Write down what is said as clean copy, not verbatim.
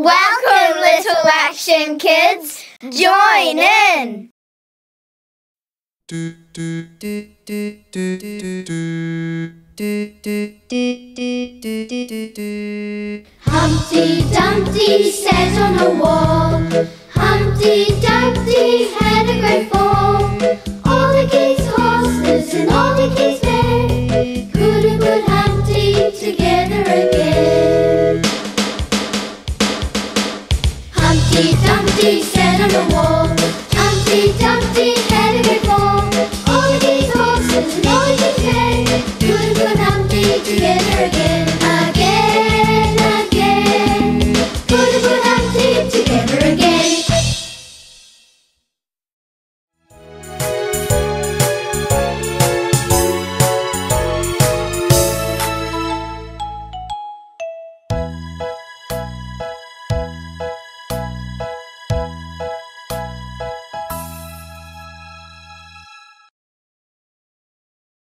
Welcome, little action kids. Join in. Humpty Dumpty sat on a wall. Humpty Dumpty had a great fall. All the king's horses and all the king's men couldn't put Humpty together again. Humpty Dumpty sat on a wall. Humpty Dumpty